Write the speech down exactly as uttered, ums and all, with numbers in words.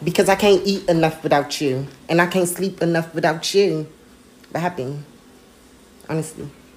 Because I can't eat enough without you. And I can't sleep enough without you. But happy. Honestly.